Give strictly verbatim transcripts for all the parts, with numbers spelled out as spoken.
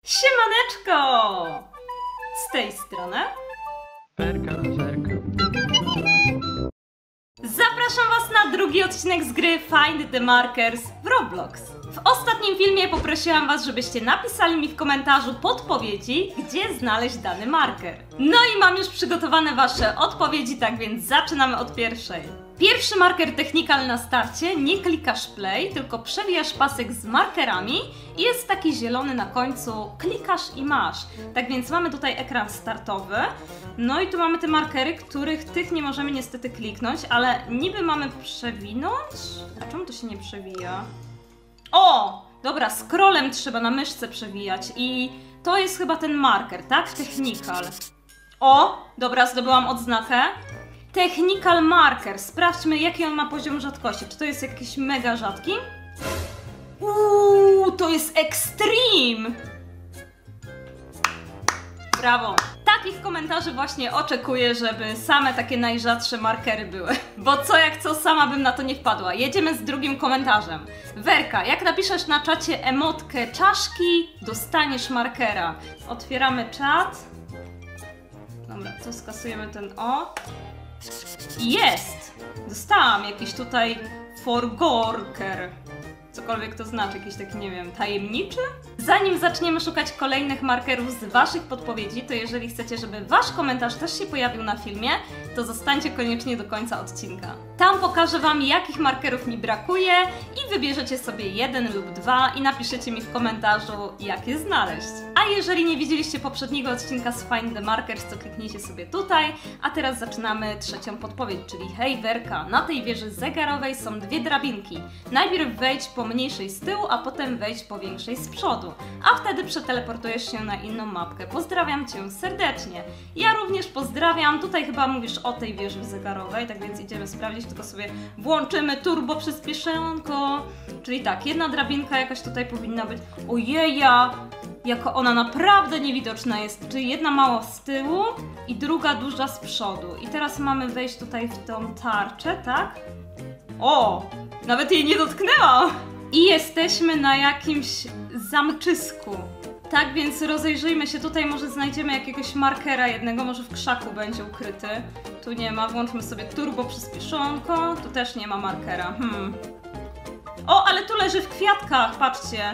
Siemaneczko! Z tej strony Werka, Werka. zapraszam Was na drugi odcinek z gry Find the Markers w Roblox. W ostatnim filmie poprosiłam Was, żebyście napisali mi w komentarzu podpowiedzi, gdzie znaleźć dany marker. No i mam już przygotowane Wasze odpowiedzi, tak więc zaczynamy od pierwszej. Pierwszy marker technical na starcie, nie klikasz play, tylko przewijasz pasek z markerami i jest taki zielony na końcu, klikasz i masz. Tak więc mamy tutaj ekran startowy, no i tu mamy te markery, których tych nie możemy niestety kliknąć, ale niby mamy przewinąć? A czemu to się nie przewija? O! Dobra, scrollem trzeba na myszce przewijać i to jest chyba ten marker, tak? Technical. O! Dobra, zdobyłam odznakę. Technical marker. Sprawdźmy, jaki on ma poziom rzadkości. Czy to jest jakiś mega rzadki? Uuu, to jest extreme! Brawo! Takich komentarzy właśnie oczekuję, żeby same takie najrzadsze markery były. Bo co jak co, sama bym na to nie wpadła. Jedziemy z drugim komentarzem. Werka, jak napiszesz na czacie emotkę czaszki, dostaniesz markera. Otwieramy czat. Dobra, co skasujemy ten o. Jest! Dostałam jakiś tutaj forgorker. Cokolwiek to znaczy, jakiś taki, nie wiem, tajemniczy? Zanim zaczniemy szukać kolejnych markerów z Waszych podpowiedzi, to jeżeli chcecie, żeby Wasz komentarz też się pojawił na filmie, to zostańcie koniecznie do końca odcinka. Tam pokażę Wam, jakich markerów mi brakuje i wybierzecie sobie jeden lub dwa i napiszecie mi w komentarzu, jak je znaleźć. A jeżeli nie widzieliście poprzedniego odcinka z Find the Markers, to kliknijcie sobie tutaj, a teraz zaczynamy trzecią podpowiedź, czyli hej Werka, na tej wieży zegarowej są dwie drabinki. Najpierw wejdź po mniejszej z tyłu, a potem wejdź po większej z przodu, a wtedy przeteleportujesz się na inną mapkę. Pozdrawiam Cię serdecznie. Ja również pozdrawiam. Tutaj chyba mówisz o tej wieży zegarowej, tak więc idziemy sprawdzić, tylko sobie włączymy turbo przyspieszonko. Czyli tak, jedna drabinka jakaś tutaj powinna być. Ojeja! Jako ona naprawdę niewidoczna jest. Czyli jedna mała z tyłu i druga duża z przodu. I teraz mamy wejść tutaj w tą tarczę, tak? O! Nawet jej nie dotknęłam! I jesteśmy na jakimś zamczysku. Tak więc rozejrzyjmy się, tutaj może znajdziemy jakiegoś markera jednego, może w krzaku będzie ukryty. Tu nie ma, włączmy sobie turbo przyspieszonko, tu też nie ma markera. Hmm. O, ale tu leży w kwiatkach, patrzcie.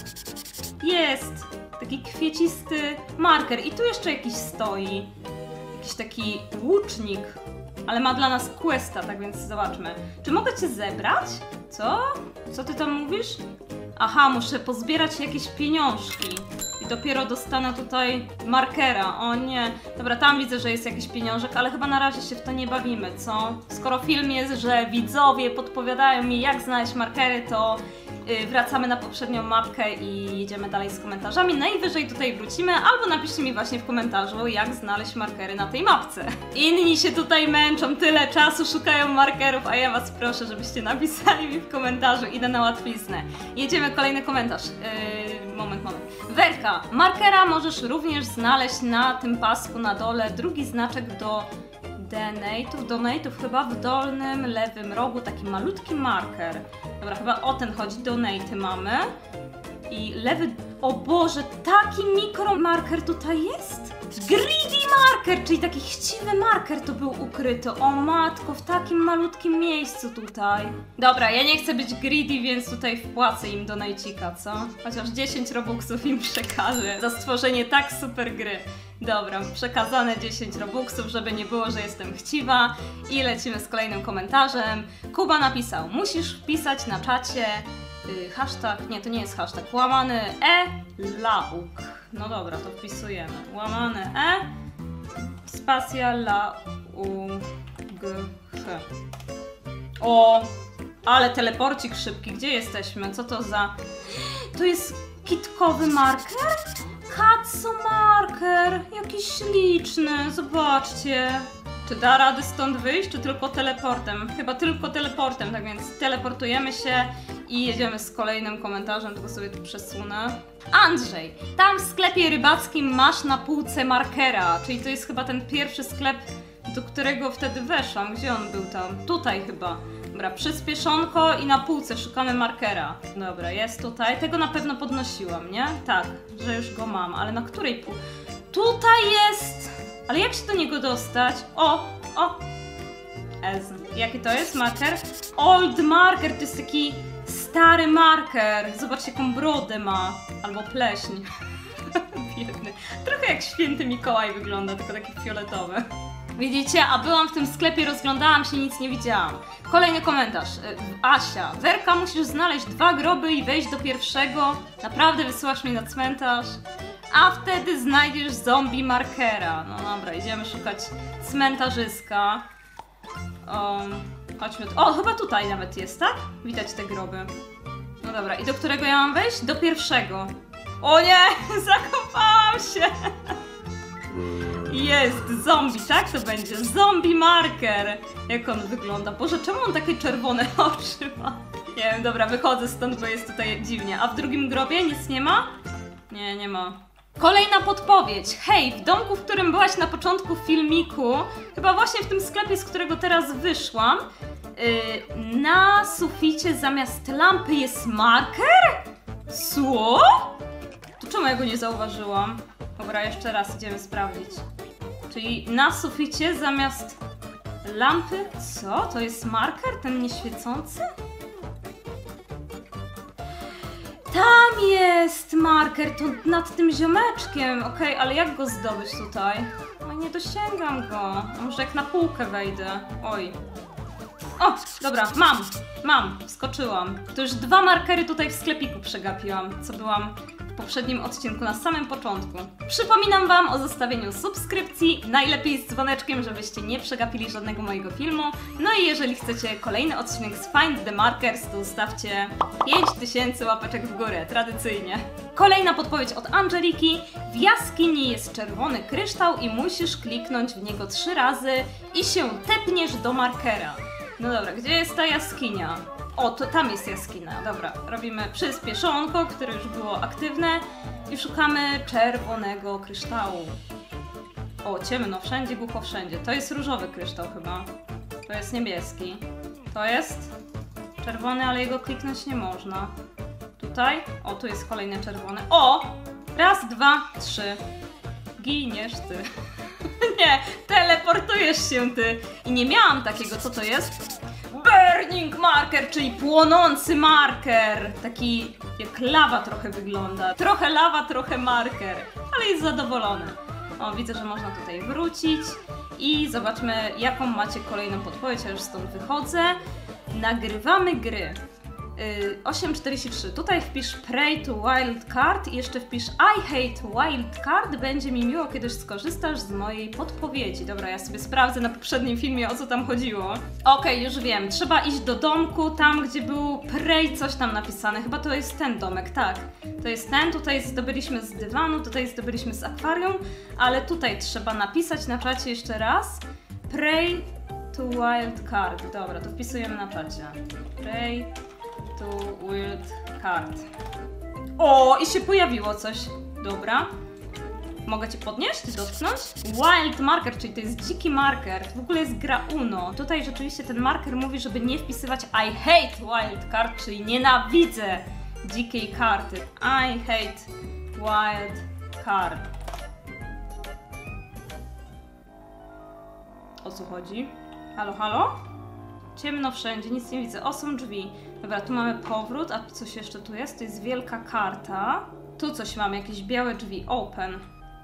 Jest! Taki kwiecisty marker i tu jeszcze jakiś stoi. Jakiś taki łucznik. Ale ma dla nas questa, tak więc zobaczmy. Czy mogę Cię zebrać? Co? Co Ty tam mówisz? Aha, muszę pozbierać jakieś pieniążki. I dopiero dostanę tutaj markera. O nie. Dobra, tam widzę, że jest jakiś pieniążek, ale chyba na razie się w to nie bawimy, co? Skoro film jest, że widzowie podpowiadają mi, jak znaleźć markery, to yy, wracamy na poprzednią mapkę i jedziemy dalej z komentarzami. Najwyżej tutaj wrócimy, albo napiszcie mi właśnie w komentarzu, jak znaleźć markery na tej mapce. Inni się tutaj męczą, tyle czasu szukają markerów, a ja Was proszę, żebyście napisali mi w komentarzu. Idę na łatwiznę. Jedziemy, kolejny komentarz. Yy, moment, moment. Werka, markera możesz również znaleźć na tym pasku na dole. Drugi znaczek do donate'ów, donate'ów chyba w dolnym lewym rogu, taki malutki marker. Dobra, chyba o ten chodzi, donate'y mamy. I lewy... O Boże, taki mikromarker tutaj jest? Greedy marker, czyli taki chciwy marker to był ukryty. O matko, w takim malutkim miejscu tutaj. Dobra, ja nie chcę być greedy, więc tutaj wpłacę im donajcika, co? Chociaż dziesięć robuxów im przekażę za stworzenie tak super gry. Dobra, przekazane dziesięć robuxów, żeby nie było, że jestem chciwa. I lecimy z kolejnym komentarzem. Kuba napisał, musisz wpisać na czacie yy, hashtag, nie to nie jest hashtag, łamany e lauk. No dobra, to wpisujemy. Łamany e spacja la u g h. O, ale teleporcik szybki. Gdzie jesteśmy? Co to za... To jest kitkowy marker? Katsu marker! Jaki śliczny, zobaczcie. Czy da radę stąd wyjść, czy tylko teleportem? Chyba tylko teleportem, tak więc teleportujemy się i jedziemy z kolejnym komentarzem, tylko sobie tu przesunę. Andrzej, tam w sklepie rybackim masz na półce markera, czyli to jest chyba ten pierwszy sklep, do którego wtedy weszłam. Gdzie on był tam? Tutaj chyba. Dobra, przyspieszonko i na półce szukamy markera. Dobra, jest tutaj. Tego na pewno podnosiłam, nie? Tak, że już go mam, ale na której pół... Tutaj jest! Ale jak się do niego dostać? O, o! Ez. Jaki to jest marker? Old marker, to jest taki stary marker. Zobaczcie, jaką brodę ma. Albo pleśń. Biedny. Trochę jak święty Mikołaj wygląda, tylko taki fioletowy. Widzicie, a byłam w tym sklepie, rozglądałam się, nic nie widziałam. Kolejny komentarz. Asia, Werka, musisz znaleźć dwa groby i wejść do pierwszego. Naprawdę wysyłasz mnie na cmentarz? A wtedy znajdziesz zombie markera. No dobra, idziemy szukać cmentarzyska. Um, chodźmy tu. O, chyba tutaj nawet jest, tak? Widać te groby. No dobra, i do którego ja mam wejść? Do pierwszego. O nie! Zakopałam się! Jest! Zombie, tak to będzie? Zombie marker! Jak on wygląda? Boże, czemu on takie czerwone oczy ma? Nie wiem, dobra, wychodzę stąd, bo jest tutaj dziwnie. A w drugim grobie nic nie ma? Nie, nie ma. Kolejna podpowiedź. Hej, w domku, w którym byłaś na początku filmiku, chyba właśnie w tym sklepie, z którego teraz wyszłam, yy, na suficie zamiast lampy jest marker? Co? To czemu ja go nie zauważyłam? Dobra, jeszcze raz idziemy sprawdzić. Czyli na suficie zamiast lampy... Co? To jest marker? Ten nieświecący? Tam jest marker, to nad tym ziomeczkiem. Okej, okay, ale jak go zdobyć tutaj? No nie dosięgam go. Może jak na półkę wejdę. Oj. O, dobra, mam, mam, wskoczyłam. To już dwa markery tutaj w sklepiku przegapiłam, co byłam w poprzednim odcinku na samym początku. Przypominam wam o zostawieniu subskrypcji, najlepiej z dzwoneczkiem, żebyście nie przegapili żadnego mojego filmu. No i jeżeli chcecie kolejny odcinek z Find the Markers, to zostawcie pięć tysięcy łapeczek w górę, tradycyjnie. Kolejna podpowiedź od Angeliki. W jaskini jest czerwony kryształ i musisz kliknąć w niego trzy razy i się tepniesz do markera. No dobra, gdzie jest ta jaskinia? O, to tam jest jaskinia. Dobra, robimy przyspieszonko, które już było aktywne i szukamy czerwonego kryształu. O, ciemno, wszędzie, głucho wszędzie. To jest różowy kryształ chyba. To jest niebieski. To jest czerwony, ale jego kliknąć nie można. Tutaj? O, tu jest kolejny czerwony. O! Raz, dwa, trzy. Giniesz ty. Nie, teleportujesz się ty. I nie miałam takiego, co to jest? Burning marker, czyli płonący marker. Taki jak lawa trochę wygląda. Trochę lawa, trochę marker. Ale jest zadowolony. O, widzę, że można tutaj wrócić. I zobaczmy, jaką macie kolejną podpowiedź. Ja już stąd wychodzę. Nagrywamy gry. Yy, osiem czterdzieści trzy. Tutaj wpisz Pray to Wildcard i jeszcze wpisz I hate Wildcard. Będzie mi miło, kiedyś skorzystasz z mojej podpowiedzi. Dobra, ja sobie sprawdzę na poprzednim filmie, o co tam chodziło. Okej, okay, już wiem. Trzeba iść do domku, tam gdzie był Pray coś tam napisane. Chyba to jest ten domek, tak. To jest ten, tutaj zdobyliśmy z dywanu, tutaj zdobyliśmy z akwarium, ale tutaj trzeba napisać na czacie jeszcze raz. Pray to Wildcard. Dobra, to wpisujemy na czacie. Pray to Wildcard. O, i się pojawiło coś. Dobra. Mogę cię podnieść? Dotknąć? Wild marker, czyli to jest dziki marker. W ogóle jest gra Uno. Tutaj rzeczywiście ten marker mówi, żeby nie wpisywać I hate Wildcard, czyli nienawidzę dzikiej karty. I hate Wildcard. O co chodzi? Halo, halo? Ciemno wszędzie, nic nie widzę. O, są drzwi. Dobra, tu mamy powrót, a coś jeszcze tu jest? To jest wielka karta. Tu coś mamy, jakieś białe drzwi. Open.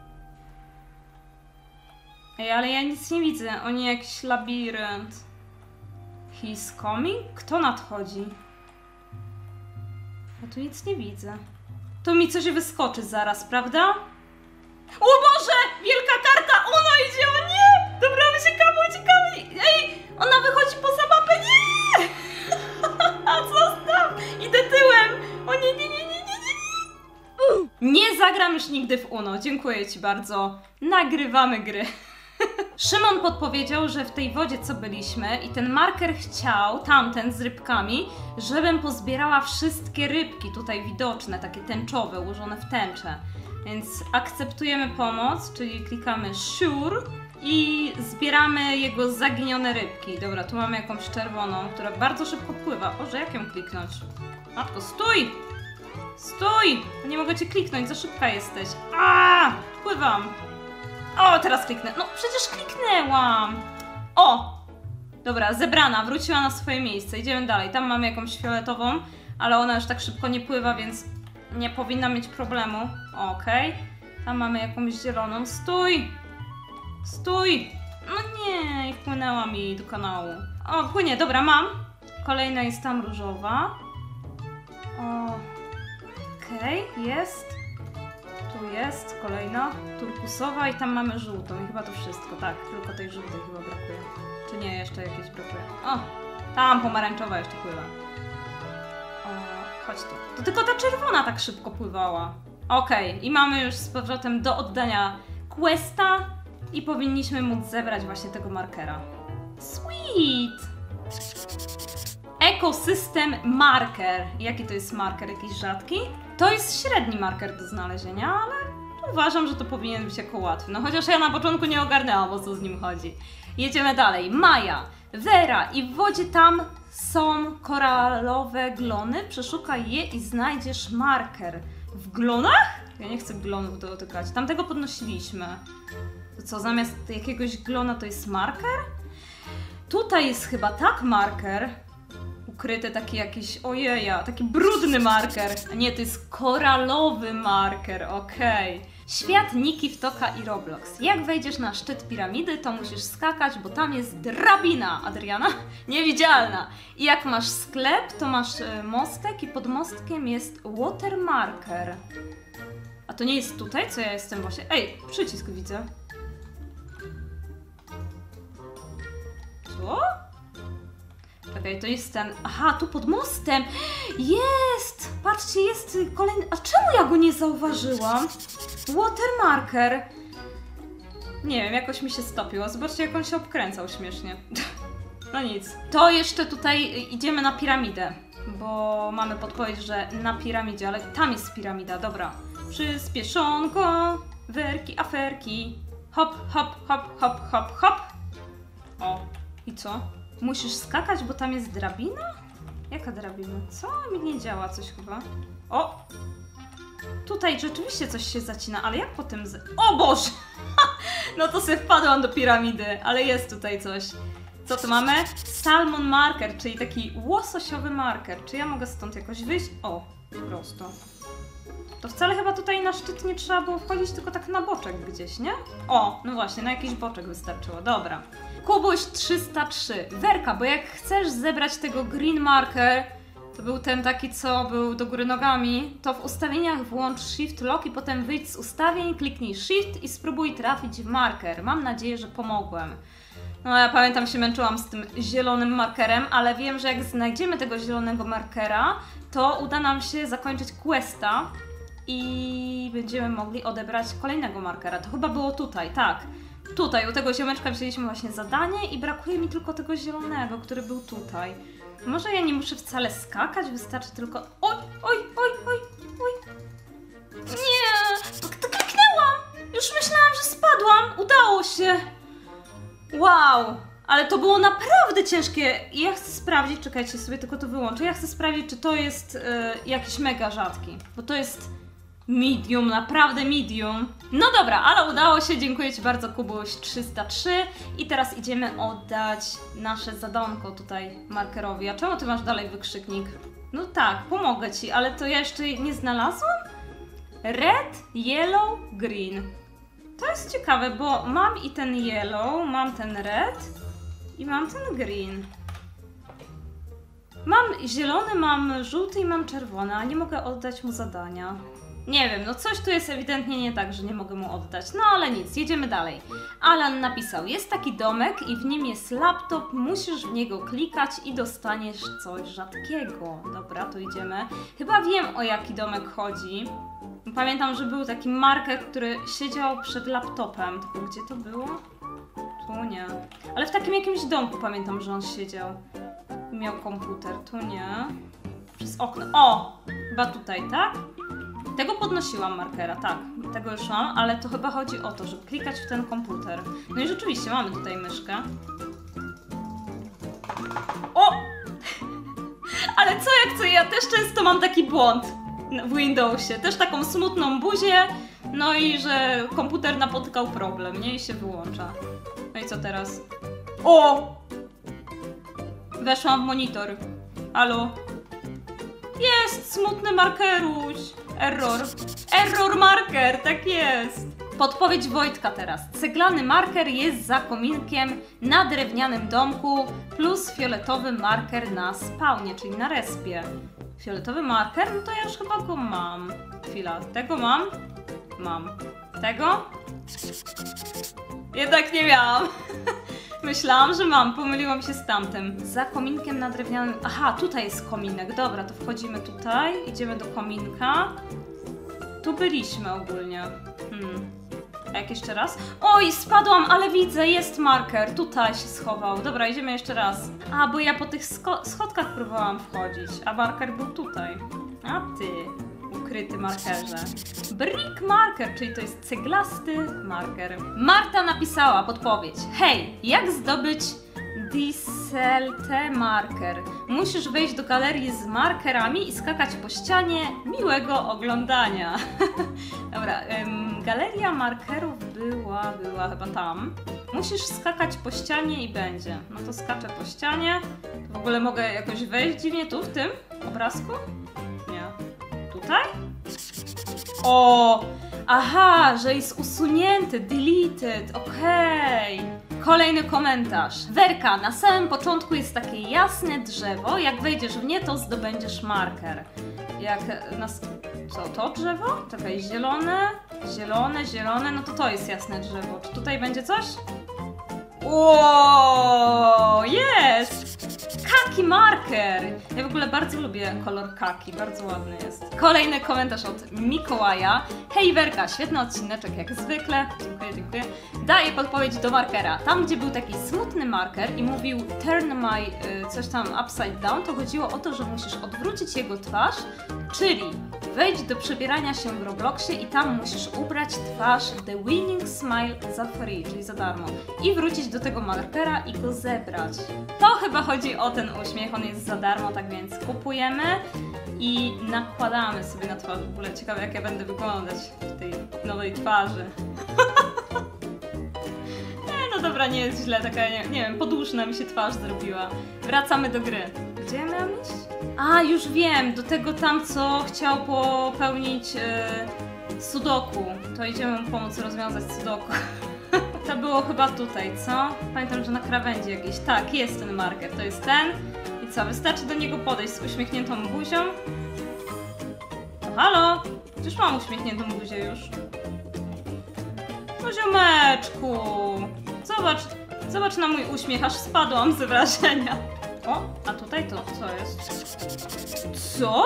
Ej, ale ja nic nie widzę. O nie, jakiś labirynt. He's coming? Kto nadchodzi? Ja tu nic nie widzę. Tu mi coś wyskoczy zaraz, prawda? O Boże! Wielka karta! Ona idzie! O nie! Dobra, uciekamy, uciekamy! Ej! Ona wychodzi poza mapę! Nie! Zostaw! Idę tyłem! O nie, nie, nie, nie, nie, nie! Nie zagram już nigdy w Uno. Dziękuję ci bardzo. Nagrywamy gry. Szymon podpowiedział, że w tej wodzie, co byliśmy, i ten marker chciał, tamten z rybkami, żebym pozbierała wszystkie rybki tutaj widoczne, takie tęczowe, ułożone w tęczę. Więc akceptujemy pomoc, czyli klikamy sure i zbieramy jego zaginione rybki. Dobra, tu mamy jakąś czerwoną, która bardzo szybko pływa. Boże, jak ją kliknąć? Matko, stój! Stój! Nie mogę cię kliknąć, za szybka jesteś. A, pływam. O, teraz kliknę. No, przecież kliknęłam. O! Dobra, zebrana, wróciła na swoje miejsce. Idziemy dalej. Tam mamy jakąś fioletową, ale ona już tak szybko nie pływa, więc nie powinna mieć problemu. Okej. Okay. Tam mamy jakąś zieloną. Stój! Stój! No nie, i wpłynęła mi do kanału. O, płynie, dobra, mam. Kolejna jest tam różowa. O, okej, okay, jest. Tu jest kolejna turkusowa i tam mamy żółtą. I chyba to wszystko, tak. Tylko tej żółtej chyba brakuje. Czy nie, jeszcze jakieś brakuje. O, tam pomarańczowa jeszcze pływa. O, chodź tu. To tylko ta czerwona tak szybko pływała. Okej, okay, i mamy już z powrotem do oddania questa i powinniśmy móc zebrać właśnie tego markera. Sweet! Ecosystem marker. Jaki to jest marker? Jakiś rzadki? To jest średni marker do znalezienia, ale uważam, że to powinien być jako łatwy. No chociaż ja na początku nie ogarnęłam, o co z nim chodzi. Jedziemy dalej. Maja, Vera i w wodzie tam są koralowe glony. Przeszukaj je i znajdziesz marker. W glonach? Ja nie chcę glonów dotykać. Tamtego podnosiliśmy. To co, zamiast jakiegoś glona to jest marker? Tutaj jest chyba tak marker. Ukryty taki jakiś, ojeja, taki brudny marker. A nie, to jest koralowy marker, okej. Okay. Świat Niki, Wtoka i Roblox. Jak wejdziesz na szczyt piramidy, to musisz skakać, bo tam jest drabina, Adriana, niewidzialna. I jak masz sklep, to masz mostek i pod mostkiem jest watermarker. A to nie jest tutaj, co ja jestem właśnie... Ej, przycisk widzę. Co? Czekaj, to jest ten... Aha, tu pod mostem! Jest! Patrzcie, jest kolejny... A czemu ja go nie zauważyłam? Watermarker. Nie wiem, jakoś mi się stopiło. Zobaczcie, jak on się obkręcał śmiesznie. No nic. To jeszcze tutaj idziemy na piramidę, bo mamy podpowiedź, że na piramidzie, ale tam jest piramida, dobra. Przyspieszonko, werki, aferki. Hop, hop, hop, hop, hop, hop. O, i co? Musisz skakać, bo tam jest drabina? Jaka drabina? Co? Mi nie działa coś chyba. O! Tutaj rzeczywiście coś się zacina, ale jak potem z... O Boże! No to sobie wpadłam do piramidy, ale jest tutaj coś. Co tu mamy? Salmon marker, czyli taki łososiowy marker. Czy ja mogę stąd jakoś wyjść? O, prosto. To wcale chyba tutaj na szczyt nie trzeba było wchodzić, tylko tak na boczek gdzieś, nie? O, no właśnie, na jakiś boczek wystarczyło, dobra. Kubuś trzysta trzy. Werka, bo jak chcesz zebrać tego green marker, to był ten taki, co był do góry nogami, to w ustawieniach włącz Shift Lock i potem wyjdź z ustawień, kliknij Shift i spróbuj trafić w marker. Mam nadzieję, że pomogłem. No ja pamiętam, się męczyłam z tym zielonym markerem, ale wiem, że jak znajdziemy tego zielonego markera, to uda nam się zakończyć questa i będziemy mogli odebrać kolejnego markera. To chyba było tutaj, tak. Tutaj, u tego ziomeczka wzięliśmy właśnie zadanie i brakuje mi tylko tego zielonego, który był tutaj. Może ja nie muszę wcale skakać, wystarczy tylko... Oj, oj, oj, oj, oj. Nie, to kliknęłam! Już myślałam, że spadłam. Udało się. Wow, ale to było naprawdę ciężkie. I ja chcę sprawdzić, czekajcie, sobie tylko to wyłączę. Ja chcę sprawdzić, czy to jest yy, jakiś mega rzadki, bo to jest medium, naprawdę medium. No dobra, ale udało się, dziękuję Ci bardzo, Kubuś trzysta trzy. I teraz idziemy oddać nasze zadanko tutaj markerowi. A czemu Ty masz dalej wykrzyknik? No tak, pomogę Ci, ale to ja jeszcze nie znalazłam? Red, yellow, green. To jest ciekawe, bo mam i ten yellow, mam ten red i mam ten green. Mam zielony, mam żółty i mam czerwony, a nie mogę oddać mu zadania. Nie wiem, no coś tu jest ewidentnie nie tak, że nie mogę mu oddać. No ale nic, jedziemy dalej. Alan napisał, jest taki domek i w nim jest laptop, musisz w niego klikać i dostaniesz coś rzadkiego. Dobra, to idziemy. Chyba wiem, o jaki domek chodzi. Pamiętam, że był taki marker, który siedział przed laptopem. Tylko gdzie to było? Tu nie. Ale w takim jakimś domku pamiętam, że on siedział. Miał komputer. Tu nie. Przez okno. O! Chyba tutaj, tak? Tego podnosiłam markera, tak, tego już mam, ale to chyba chodzi o to, żeby klikać w ten komputer. No i rzeczywiście mamy tutaj myszkę. O! Ale co jak co, ja też często mam taki błąd w Windowsie, też taką smutną buzię, no i że komputer napotkał problem, nie? I się wyłącza. No i co teraz? O! Weszłam w monitor. Halo? Jest! Smutny markeruś! Error. Error marker, tak jest! Podpowiedź Wojtka teraz. Ceglany marker jest za kominkiem na drewnianym domku plus fioletowy marker na spawnie, czyli na respie. Fioletowy marker? No to ja już chyba go mam. Chwila, tego mam? Mam. Tego? Jednak nie miałam. Myślałam, że mam, pomyliłam się z tamtym. Za kominkiem na drewnianym... Aha, tutaj jest kominek, dobra, to wchodzimy tutaj, idziemy do kominka. Tu byliśmy ogólnie. Hmm. A jak jeszcze raz? Oj, spadłam, ale widzę, jest marker, tutaj się schował. Dobra, idziemy jeszcze raz. A, bo ja po tych schodkach próbowałam wchodzić, a marker był tutaj. A ty, ukryty markerze. Brick marker, czyli to jest ceglasty marker. Marta napisała podpowiedź. Hej, jak zdobyć Disselte marker? Musisz wejść do galerii z markerami i skakać po ścianie. Miłego oglądania. Dobra, ym, galeria markerów była, była chyba tam. Musisz skakać po ścianie i będzie. No to skaczę po ścianie. W ogóle mogę jakoś wejść dziwnie tu, w tym obrazku? Nie. Tutaj? O! Aha, że jest usunięty, deleted, okej. Okay. Kolejny komentarz. Werka, na samym początku jest takie jasne drzewo, jak wejdziesz w nie, to zdobędziesz marker. Jak nas... Co, to drzewo? Czekaj, zielone, zielone, zielone, no to to jest jasne drzewo. Czy tutaj będzie coś? O, jest! Kaki marker! Ja w ogóle bardzo lubię kolor kaki, bardzo ładny jest. Kolejny komentarz od Mikołaja. Hej Werka, świetny odcineczek jak zwykle. Dziękuję, dziękuję. Daję podpowiedź do markera. Tam, gdzie był taki smutny marker i mówił turn my y, coś tam upside down, to chodziło o to, że musisz odwrócić jego twarz, czyli wejdź do przebierania się w Robloxie i tam musisz ubrać twarz The Winning Smile za free, czyli za darmo. I wrócić do tego markera i go zebrać. To chyba chodzi o ten uśmiech, on jest za darmo, tak więc kupujemy i nakładamy sobie na twarz. W ogóle ciekawe, jak ja będę wyglądać w tej nowej twarzy. Nie, no dobra, nie jest źle, taka, nie, nie wiem, podłużna mi się twarz zrobiła. Wracamy do gry. Gdzie ja miałam iść? A, już wiem, do tego tam, co chciał popełnić yy, sudoku. To idziemy mu pomóc rozwiązać sudoku. To było chyba tutaj, co? Pamiętam, że na krawędzi jakiejś. Tak, jest ten marker, to jest ten. I co, wystarczy do niego podejść z uśmiechniętą buzią? No halo? Przecież mam uśmiechniętą buzię już. No ziomeczku! Zobacz, zobacz na mój uśmiech, aż spadłam z wrażenia. O, a tutaj to co jest? Co?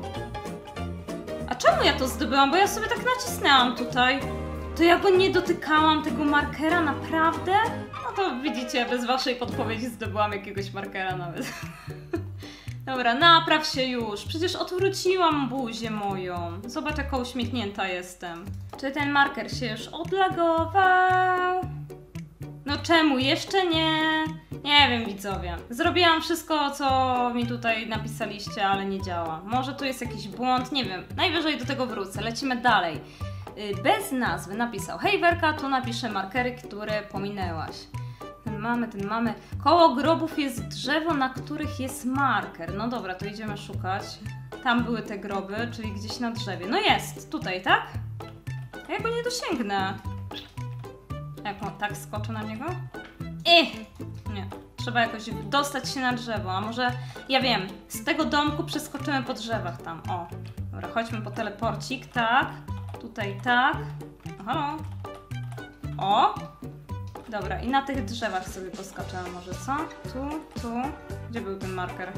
A czemu ja to zdobyłam? Bo ja sobie tak nacisnęłam tutaj. To ja go nie dotykałam, tego markera, naprawdę? No to widzicie, bez waszej podpowiedzi zdobyłam jakiegoś markera nawet. Dobra, napraw się już. Przecież odwróciłam buzię moją. Zobacz, jaka uśmiechnięta jestem. Czy ten marker się już odlagował? No czemu? Jeszcze nie? Nie wiem, widzowie. Zrobiłam wszystko, co mi tutaj napisaliście, ale nie działa. Może tu jest jakiś błąd, nie wiem. Najwyżej do tego wrócę. Lecimy dalej. Bez nazwy napisał: hej Werka, tu napiszę markery, które pominęłaś. Ten mamy, ten mamy. Koło grobów jest drzewo, na których jest marker. No dobra, to idziemy szukać. Tam były te groby, czyli gdzieś na drzewie. No jest, tutaj, tak? Ja go nie dosięgnę. Jak on tak skoczę na niego? Ech! Nie. Trzeba jakoś dostać się na drzewo, a może, ja wiem, z tego domku przeskoczymy po drzewach tam. O, dobra, chodźmy po teleporcik, tak. Tutaj tak. Halo. O! Dobra, i na tych drzewach sobie poskoczymy może, co? Tu, tu. Gdzie był ten marker?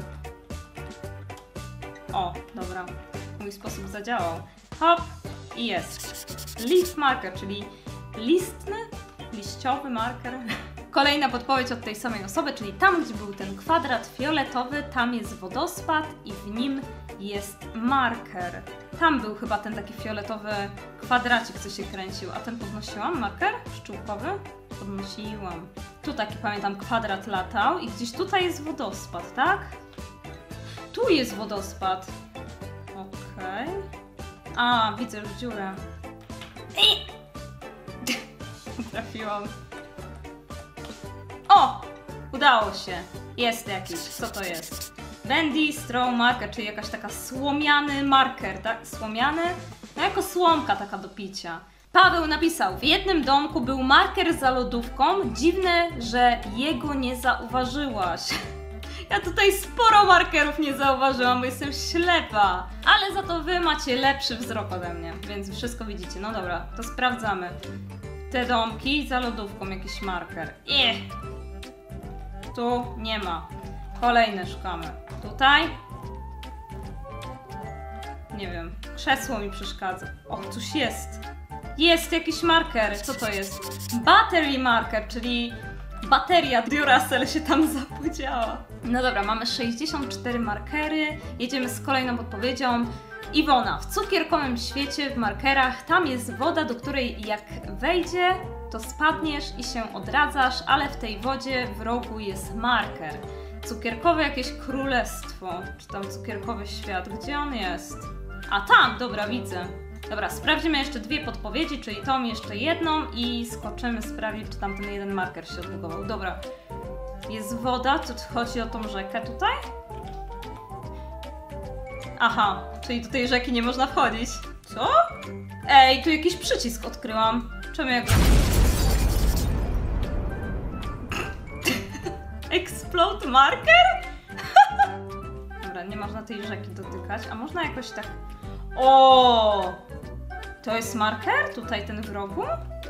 O, dobra. Mój sposób zadziałał. Hop! I jest. Leaf marker, czyli listny, liściowy marker. Kolejna podpowiedź od tej samej osoby, czyli tam, gdzie był ten kwadrat fioletowy, tam jest wodospad i w nim jest marker. Tam był chyba ten taki fioletowy kwadracik, co się kręcił. A ten podnosiłam? Marker pszczółkowy? Podnosiłam. Tu taki, pamiętam, kwadrat latał i gdzieś tutaj jest wodospad, tak? Tu jest wodospad. Okej. Okay. A, widzę już dziurę. I... Trafiłam. O! Udało się. Jest jakiś. Co to jest? Bendy Straw Marker, czyli jakaś taka słomiany marker, tak? Słomiany? No jako słomka taka do picia. Paweł napisał, w jednym domku był marker za lodówką. Dziwne, że jego nie zauważyłaś. Ja tutaj sporo markerów nie zauważyłam, bo jestem ślepa. Ale za to wy macie lepszy wzrok ode mnie, więc wszystko widzicie. No dobra, to sprawdzamy. Te domki za lodówką jakiś marker. Ech. Tu nie ma. Kolejne szukamy. Tutaj? Nie wiem. Krzesło mi przeszkadza. O, coś jest. Jest jakiś marker. Co to jest? Battery marker, czyli bateria Duracell się tam zapodziała. No dobra, mamy sześćdziesiąt cztery markery. Jedziemy z kolejną podpowiedzią. Iwona, w cukierkowym świecie, w markerach, tam jest woda, do której jak wejdzie, to spadniesz i się odradzasz, ale w tej wodzie w rogu jest marker. Cukierkowe jakieś królestwo, czy tam cukierkowy świat, gdzie on jest? A tam, dobra, widzę. Dobra, sprawdzimy jeszcze dwie podpowiedzi, czyli tą jeszcze jedną i skoczymy sprawdzić, czy tam ten jeden marker się odbudował. Dobra, jest woda, to chodzi o tą rzekę tutaj? Aha, czyli do tej rzeki nie można wchodzić. Co? Ej, tu jakiś przycisk odkryłam. Czemu ja go... Explode marker? Dobra, nie można tej rzeki dotykać, a można jakoś tak... O! To jest marker? Tutaj ten w rogu?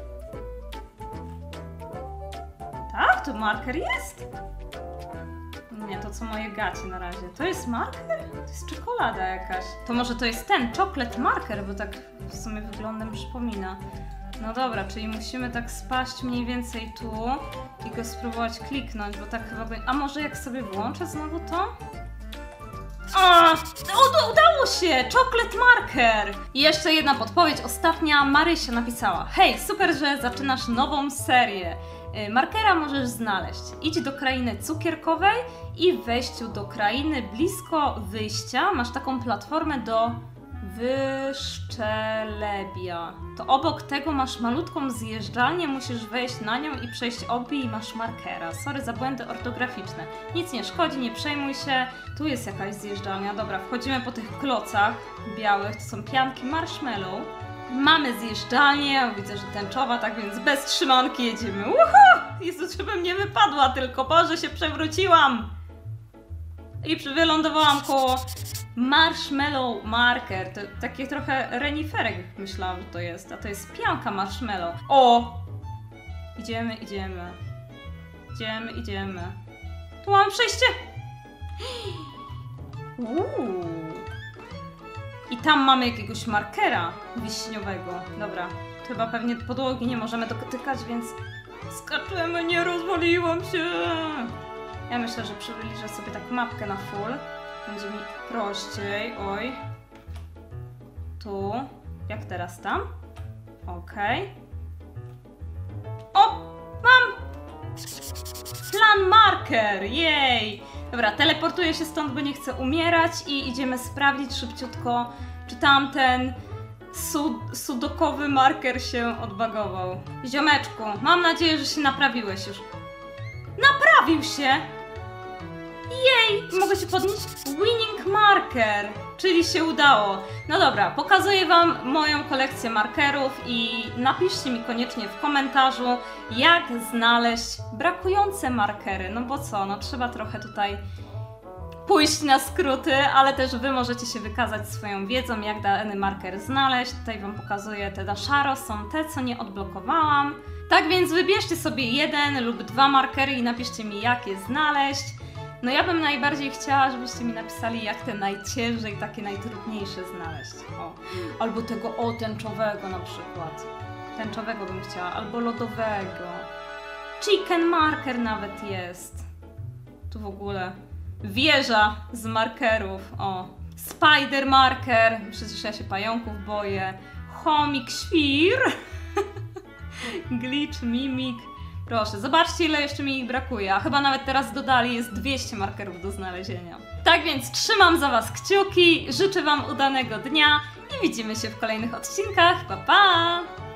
Tak, to marker jest? Nie, to co moje gacie na razie. To jest marker? To jest czekolada jakaś. To może to jest ten, chocolate marker, bo tak w sumie wyglądem przypomina. No dobra, czyli musimy tak spaść mniej więcej tu i go spróbować kliknąć, bo tak chyba... A może jak sobie włączę znowu to? A, o, udało się! Chocolate marker! I jeszcze jedna podpowiedź, ostatnia. Marysia napisała: hej, super, że zaczynasz nową serię. Markera możesz znaleźć. Idź do krainy cukierkowej i w wejściu do krainy blisko wyjścia masz taką platformę do wyszczelebia. To obok tego masz malutką zjeżdżalnię, musisz wejść na nią i przejść obie i masz markera. Sorry za błędy ortograficzne. Nic nie szkodzi, nie przejmuj się. Tu jest jakaś zjeżdżalnia. Dobra, wchodzimy po tych klocach białych. To są pianki marshmallow. Mamy zjeżdżalnię, widzę, że tęczowa, tak więc bez trzymanki jedziemy. Uhu! Jezu, żebym nie wypadła tylko, Boże, się przewróciłam! I wylądowałam koło marshmallow marker. To takie trochę reniferek myślałam, że to jest, a to jest pianka marshmallow. O! Idziemy, idziemy. Idziemy, idziemy. Tu mam przejście! Uuu. I tam mamy jakiegoś markera wiśniowego. Dobra, chyba pewnie podłogi nie możemy dotykać, więc skaczemy, nie rozwaliłam się. Ja myślę, że przybliżę sobie tak mapkę na full. Będzie mi prościej. Oj. Tu. Jak teraz tam? Okej. Okay. O! Mam! Plan marker! Jej! Dobra, teleportuję się stąd, bo nie chcę umierać i idziemy sprawdzić szybciutko, czy tamten sud sudokowy marker się odbagował. Ziomeczku, mam nadzieję, że się naprawiłeś już. Naprawił się! Jej! Mogę się podnieść? Winning marker! Czyli się udało. No dobra, pokazuję wam moją kolekcję markerów i napiszcie mi koniecznie w komentarzu, jak znaleźć brakujące markery. No bo co, no trzeba trochę tutaj pójść na skróty, ale też wy możecie się wykazać swoją wiedzą, jak dany marker znaleźć. Tutaj wam pokazuję te na szaro, są te, co nie odblokowałam. Tak więc wybierzcie sobie jeden lub dwa markery i napiszcie mi, jak je znaleźć. No ja bym najbardziej chciała, żebyście mi napisali, jak te najciężej, takie najtrudniejsze znaleźć. O. Albo tego o, tęczowego na przykład. Tęczowego bym chciała, albo lodowego. Chicken marker nawet jest. Tu w ogóle wieża z markerów. O. Spider Marker, przecież ja się pająków boję, Chomik Świr, Glitch Mimik. Proszę, zobaczcie ile jeszcze mi ich brakuje, a chyba nawet teraz dodali, jest dwieście markerów do znalezienia. Tak więc trzymam za Was kciuki, życzę Wam udanego dnia i widzimy się w kolejnych odcinkach. Pa, pa!